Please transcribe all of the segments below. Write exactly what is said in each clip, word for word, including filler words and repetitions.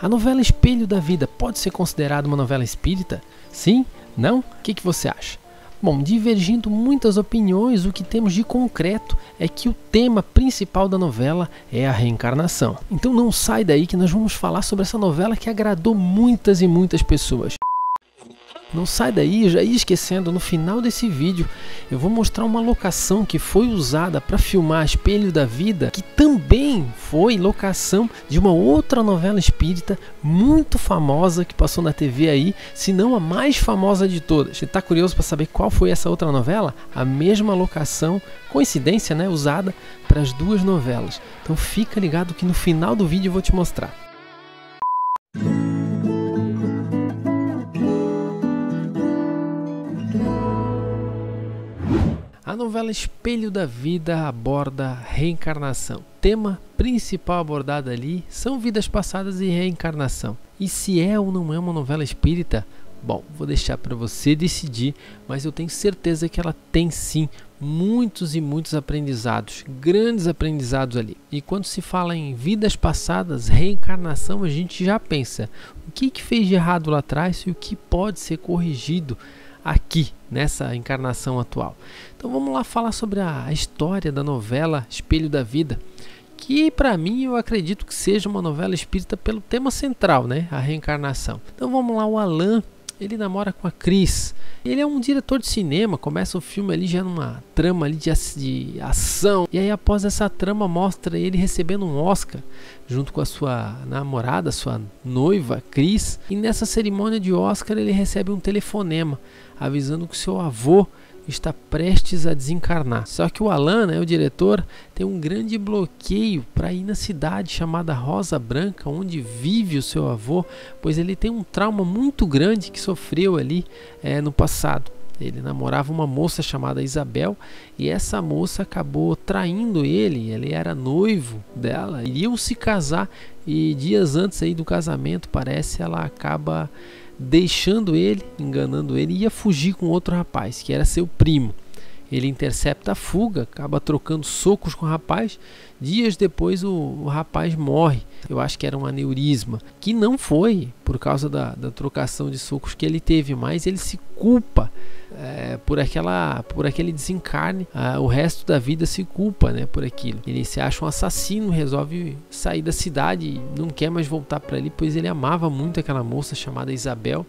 A novela Espelho da Vida pode ser considerada uma novela espírita? Sim? Não? O que, que você acha? Bom, divergindo muitas opiniões, o que temos de concreto é que o tema principal da novela é a reencarnação. Então não sai daí que nós vamos falar sobre essa novela que agradou muitas e muitas pessoas. Não sai daí, já ia esquecendo, no final desse vídeo eu vou mostrar uma locação que foi usada para filmar Espelho da Vida, que também foi locação de uma outra novela espírita muito famosa que passou na T V aí, se não a mais famosa de todas. Você está curioso para saber qual foi essa outra novela? A mesma locação, coincidência, né, usada para as duas novelas. Então fica ligado que no final do vídeo eu vou te mostrar. A novela Espelho da Vida aborda reencarnação. O tema principal abordado ali são vidas passadas e reencarnação. E se é ou não é uma novela espírita? Bom, vou deixar para você decidir, mas eu tenho certeza que ela tem sim muitos e muitos aprendizados, grandes aprendizados ali. E quando se fala em vidas passadas, reencarnação, a gente já pensa o que, que fez de errado lá atrás e o que pode ser corrigido aqui, nessa encarnação atual. Então vamos lá falar sobre a história da novela Espelho da Vida, que para mim eu acredito que seja uma novela espírita pelo tema central, né? A reencarnação. Então vamos lá, o Alan, ele namora com a Cris. Ele é um diretor de cinema, começa o filme ali já numa trama ali de, de ação. E aí após essa trama mostra ele recebendo um Oscar junto com a sua namorada, sua noiva, Cris. E nessa cerimônia de Oscar ele recebe um telefonema avisando que seu avô está prestes a desencarnar. Só que o Alan, né, o diretor, tem um grande bloqueio para ir na cidade chamada Rosa Branca, onde vive o seu avô, pois ele tem um trauma muito grande que sofreu ali é, no passado. Ele namorava uma moça chamada Isabel e essa moça acabou traindo ele. Ele era noivo dela, iriam se casar e dias antes aí do casamento, parece, ela acaba deixando ele, enganando ele, e ia fugir com outro rapaz, que era seu primo. Ele intercepta a fuga, acaba trocando socos com o rapaz. Dias depois o, o rapaz morre. Eu acho que era um aneurisma, que não foi por causa da, da trocação de socos que ele teve, mas ele se culpa é, por, aquela, por aquele desencarne. Ah, o resto da vida se culpa, né, por aquilo. Ele se acha um assassino, resolve sair da cidade e não quer mais voltar para ali, pois ele amava muito aquela moça chamada Isabel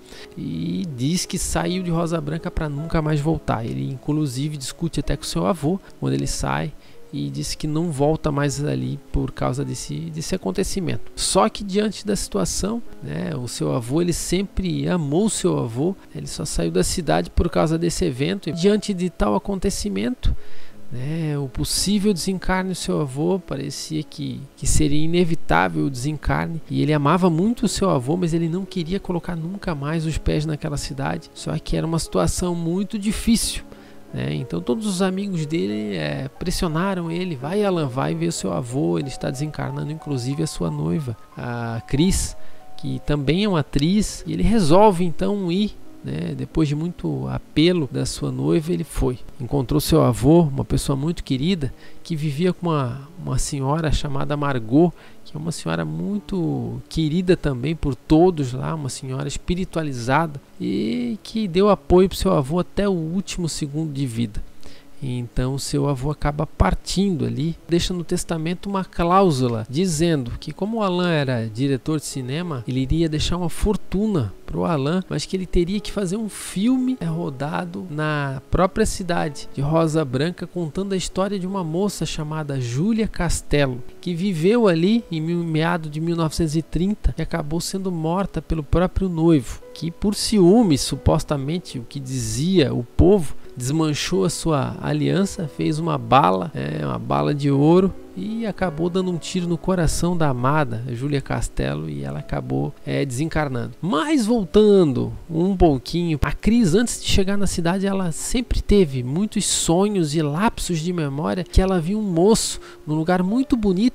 e diz que saiu de Rosa Branca para nunca mais voltar. Ele inclusive discute até com seu avô quando ele sai e disse que não volta mais ali por causa desse, desse acontecimento. Só que diante da situação, né, o seu avô, ele sempre amou o seu avô, ele só saiu da cidade por causa desse evento. E diante de tal acontecimento, né, o possível desencarne do seu avô, parecia que, que seria inevitável o desencarne. E ele amava muito o seu avô, mas ele não queria colocar nunca mais os pés naquela cidade. Só que era uma situação muito difícil. É, então todos os amigos dele é, pressionaram ele, vai Alan, vai ver o seu avô, ele está desencarnando, inclusive a sua noiva, a Cris, que também é uma atriz, e ele resolve então ir, né, depois de muito apelo da sua noiva, ele foi. Encontrou seu avô, uma pessoa muito querida, que vivia com uma, uma senhora chamada Margot, que é uma senhora muito querida também por todos lá, uma senhora espiritualizada e que deu apoio para o seu avô até o último segundo de vida. Então seu avô acaba partindo ali, deixa no testamento uma cláusula dizendo que, como o Alan era diretor de cinema, ele iria deixar uma fortuna para o Alan, mas que ele teria que fazer um filme rodado na própria cidade de Rosa Branca, contando a história de uma moça chamada Júlia Castelo, que viveu ali em meados de mil novecentos e trinta e acabou sendo morta pelo próprio noivo, que por ciúmes, supostamente, o que dizia o povo, desmanchou a sua aliança, fez uma bala, é, uma bala de ouro, e acabou dando um tiro no coração da amada Júlia Castelo, e ela acabou é, desencarnando. Mas voltando um pouquinho, a Cris, antes de chegar na cidade, ela sempre teve muitos sonhos e lapsos de memória, que ela viu um moço num lugar muito bonito,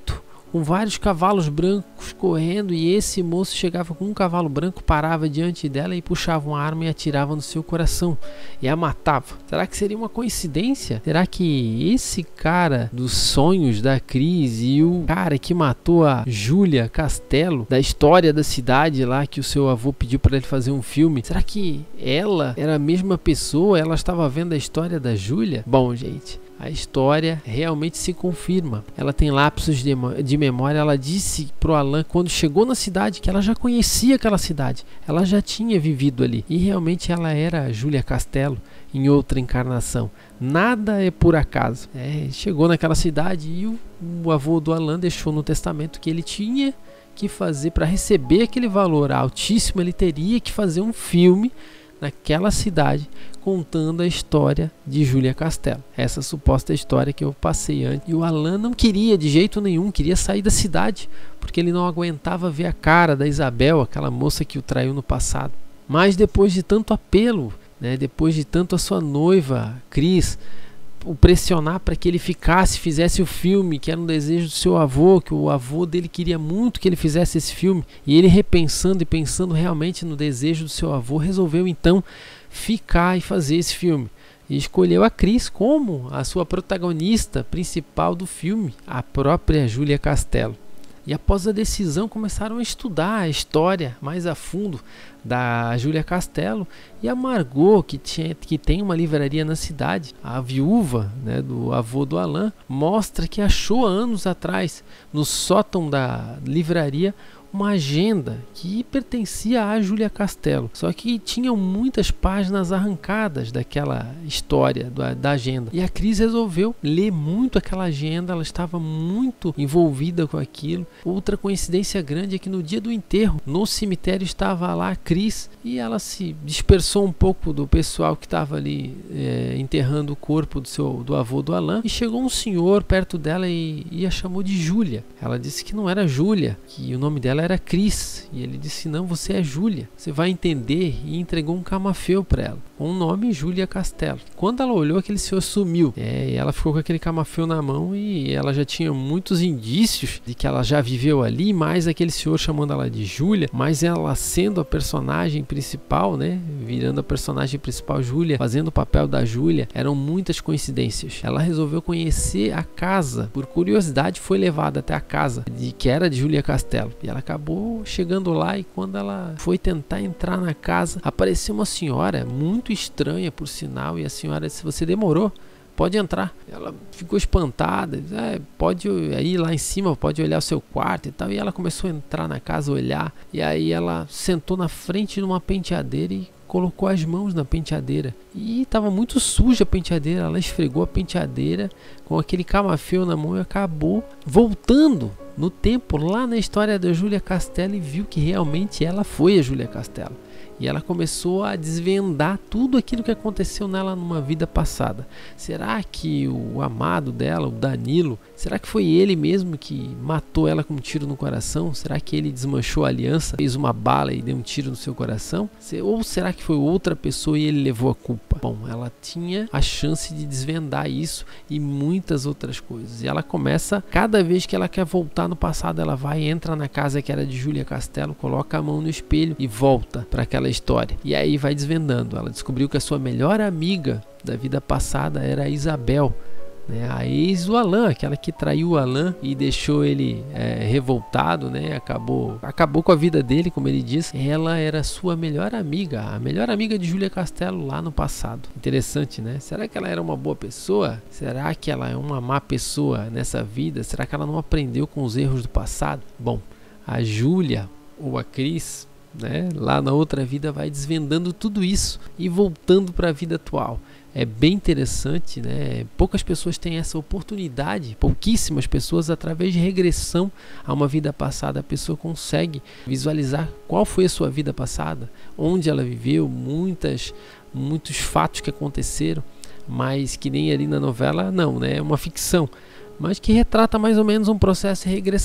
com vários cavalos brancos correndo, e esse moço chegava com um cavalo branco, parava diante dela e puxava uma arma e atirava no seu coração e a matava. Será que seria uma coincidência? Será que esse cara dos sonhos da Cris e o cara que matou a Júlia Castello, da história da cidade lá que o seu avô pediu para ele fazer um filme, será que ela era a mesma pessoa? Ela estava vendo a história da Júlia? Bom, gente, a história realmente se confirma. Ela tem lapsos de, de memória. Ela disse pro Alan, quando chegou na cidade, que ela já conhecia aquela cidade. Ela já tinha vivido ali. E realmente ela era a Júlia Castello em outra encarnação. Nada é por acaso. É, chegou naquela cidade e o, o avô do Alan deixou no testamento que ele tinha que fazer, para receber aquele valor altíssimo, ele teria que fazer um filme naquela cidade contando a história de Júlia Castello, essa suposta história que eu passei antes. E o Alan não queria de jeito nenhum, queria sair da cidade, porque ele não aguentava ver a cara da Isabel, aquela moça que o traiu no passado. Mas depois de tanto apelo, né, depois de tanto a sua noiva Cris o pressionar para que ele ficasse, fizesse o filme, que era um desejo do seu avô, que o avô dele queria muito que ele fizesse esse filme, e ele, repensando e pensando realmente no desejo do seu avô, resolveu então ficar e fazer esse filme, e escolheu a Cris como a sua protagonista principal do filme, a própria Júlia Castello. E após a decisão, começaram a estudar a história mais a fundo da Júlia Castello. E a Margot, que, tinha, que tem uma livraria na cidade, a viúva, né, do avô do Alan, mostra que achou há anos atrás, no sótão da livraria, uma agenda que pertencia à Júlia Castello, só que tinham muitas páginas arrancadas daquela história da, da agenda. E a Cris resolveu ler muito aquela agenda, ela estava muito envolvida com aquilo. Outra coincidência grande é que no dia do enterro, no cemitério, estava lá a Cris, e ela se dispersou um pouco do pessoal que estava ali é, enterrando o corpo do, seu, do avô do Alan, e chegou um senhor perto dela e, e a chamou de Júlia. Ela disse que não era Júlia, que o nome dela era Cris, e ele disse: não, você é Júlia, você vai entender, e entregou um camafeu para ela, com o nome Júlia Castello. Quando ela olhou, aquele senhor sumiu, é, e ela ficou com aquele camafeu na mão, e ela já tinha muitos indícios de que ela já viveu ali, mais aquele senhor chamando ela de Júlia, mas ela sendo a personagem principal, né, virando a personagem principal Júlia, fazendo o papel da Júlia, eram muitas coincidências. Ela resolveu conhecer a casa, por curiosidade foi levada até a casa, de, que era de Júlia Castello, e ela acabou chegando lá, e quando ela foi tentar entrar na casa, apareceu uma senhora muito estranha, por sinal, e a senhora disse: você demorou, pode entrar. Ela ficou espantada, é, pode ir lá em cima, pode olhar o seu quarto e tal. E ela começou a entrar na casa, olhar, e aí ela sentou na frente de uma penteadeira e colocou as mãos na penteadeira, e estava muito suja a penteadeira. Ela esfregou a penteadeira com aquele camafeu na mão e acabou voltando no tempo, lá na história da Júlia Castello, e viu que realmente ela foi a Júlia Castello. E ela começou a desvendar tudo aquilo que aconteceu nela numa vida passada. Será que o amado dela, o Danilo, será que foi ele mesmo que matou ela com um tiro no coração? Será que ele desmanchou a aliança, fez uma bala e deu um tiro no seu coração? Ou será que foi outra pessoa e ele levou a culpa? Bom, ela tinha a chance de desvendar isso e muitas outras coisas. E ela começa, cada vez que ela quer voltar no passado, ela vai, entra na casa que era de Júlia Castello, coloca a mão no espelho e volta para aquela história. E aí vai desvendando. Ela descobriu que a sua melhor amiga da vida passada era a Isabel, né? A ex do Alan, aquela que traiu o Alan e deixou ele é, revoltado, né? Acabou, acabou com a vida dele, como ele diz. Ela era sua melhor amiga, a melhor amiga de Júlia Castello lá no passado. Interessante, né? Será que ela era uma boa pessoa? Será que ela é uma má pessoa nessa vida? Será que ela não aprendeu com os erros do passado? Bom, a Júlia ou a Cris, né, lá na outra vida, vai desvendando tudo isso e voltando para a vida atual. É bem interessante, né? Poucas pessoas têm essa oportunidade, pouquíssimas pessoas, através de regressão a uma vida passada. A pessoa consegue visualizar qual foi a sua vida passada, onde ela viveu, muitas, muitos fatos que aconteceram, mas que nem ali na novela, não, né? É uma ficção, mas que retrata mais ou menos um processo de regressão,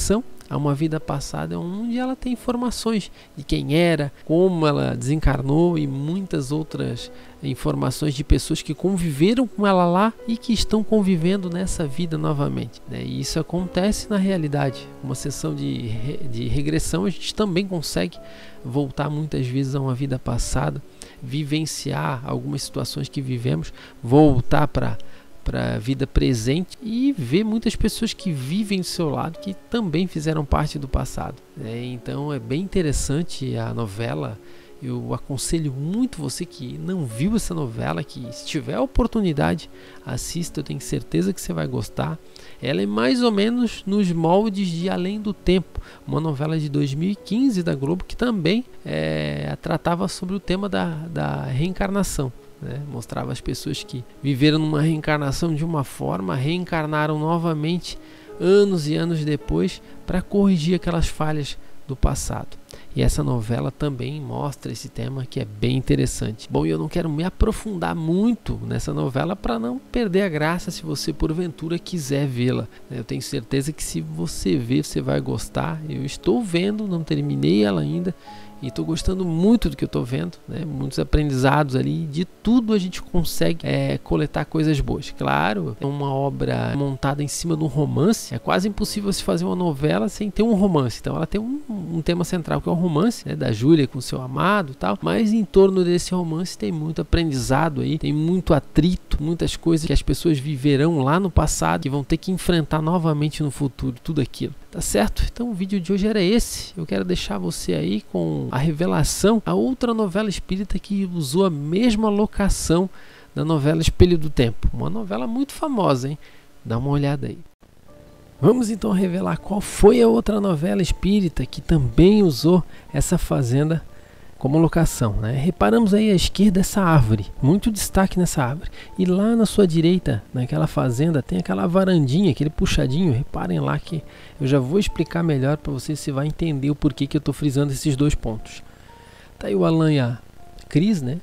a uma vida passada onde ela tem informações de quem era, como ela desencarnou e muitas outras informações de pessoas que conviveram com ela lá e que estão convivendo nessa vida novamente, né? E isso acontece na realidade. Uma sessão de, re, de regressão, a gente também consegue voltar muitas vezes a uma vida passada, vivenciar algumas situações que vivemos, voltar para para a vida presente e ver muitas pessoas que vivem do seu lado que também fizeram parte do passado, né? Então é bem interessante a novela. Eu aconselho muito você que não viu essa novela, que se tiver a oportunidade, assista, eu tenho certeza que você vai gostar. Ela é mais ou menos nos moldes de Além do Tempo, uma novela de dois mil e quinze da Globo que também é, tratava sobre o tema da, da reencarnação. Né? Mostrava as pessoas que viveram numa reencarnação de uma forma, reencarnaram novamente anos e anos depois para corrigir aquelas falhas do passado. E essa novela também mostra esse tema que é bem interessante. Bom, eu não quero me aprofundar muito nessa novela para não perder a graça se você porventura quiser vê-la. Eu tenho certeza que se você ver, você vai gostar. Eu estou vendo, não terminei ela ainda. E estou gostando muito do que eu estou vendo, né? Muitos aprendizados ali, de tudo a gente consegue é, coletar coisas boas. Claro, é uma obra montada em cima de um romance, é quase impossível se fazer uma novela sem ter um romance. Então ela tem um, um tema central que é o romance, né, da Júlia com seu amado e tal, mas em torno desse romance tem muito aprendizado aí, tem muito atrito, muitas coisas que as pessoas viverão lá no passado que vão ter que enfrentar novamente no futuro, tudo aquilo. Tá certo? Então o vídeo de hoje era esse. Eu quero deixar você aí com a revelação, a outra novela espírita que usou a mesma locação da novela Espelho do Tempo. Uma novela muito famosa, hein? Dá uma olhada aí. Vamos então revelar qual foi a outra novela espírita que também usou essa fazenda como locação, né? Reparamos aí à esquerda essa árvore, muito destaque nessa árvore. E lá na sua direita, naquela fazenda, tem aquela varandinha, aquele puxadinho. Reparem lá que eu já vou explicar melhor para você, se vai entender o porquê que eu estou frisando esses dois pontos. Tá aí o Alan e a Cris, né?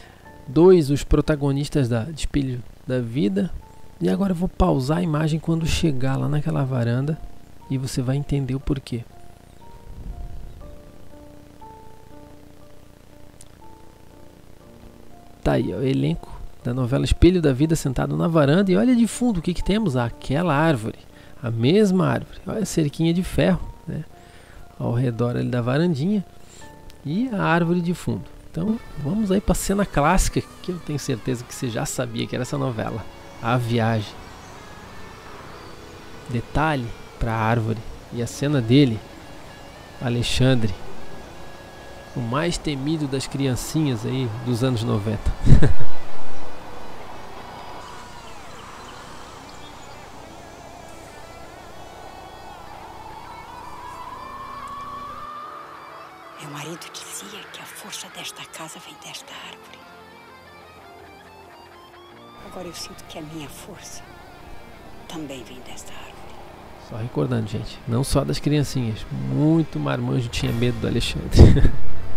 Dois, os protagonistas da de Espelho da Vida. E agora eu vou pausar a imagem quando chegar lá naquela varanda e você vai entender o porquê. Tá aí, ó, o elenco da novela Espelho da Vida sentado na varanda. E olha de fundo o que, que temos? Aquela árvore, a mesma árvore. Olha a cerquinha de ferro, né, ao redor ali da varandinha. E a árvore de fundo. Então vamos aí para a cena clássica, que eu tenho certeza que você já sabia que era essa novela. A Viagem. Detalhe para a árvore. E a cena dele, Alexandre, o mais temido das criancinhas aí dos anos noventa. Meu marido dizia que a força desta casa vem desta árvore. Agora eu sinto que a minha força também vem desta árvore. Só recordando, gente, não só das criancinhas. Muito marmanjo tinha medo do Alexandre.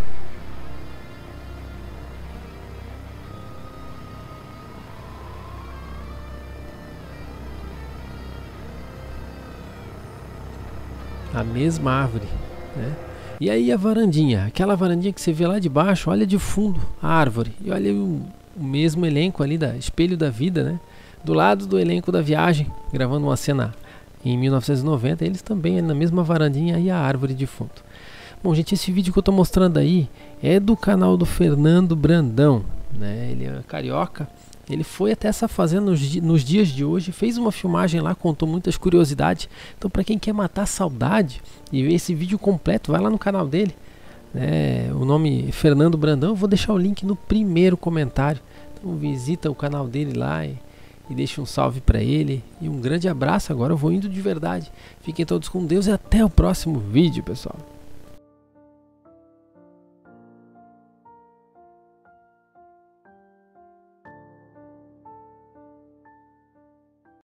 A mesma árvore, né? E aí a varandinha, aquela varandinha que você vê lá de baixo, olha de fundo a árvore. E olha o, o mesmo elenco ali da Espelho da Vida, né? Do lado do elenco da Viagem, gravando uma cena em mil novecentos e noventa, eles também na mesma varandinha e a árvore de fundo. Bom, gente, esse vídeo que eu estou mostrando aí é do canal do Fernando Brandão, né? Ele é carioca. Ele foi até essa fazenda nos, nos dias de hoje, fez uma filmagem lá, contou muitas curiosidades. Então, para quem quer matar a saudade e ver esse vídeo completo, vai lá no canal dele, né? O nome é Fernando Brandão. Eu vou deixar o link no primeiro comentário. Então, visita o canal dele lá e, e deixa um salve para ele. E um grande abraço. Agora eu vou indo de verdade. Fiquem todos com Deus e até o próximo vídeo, pessoal.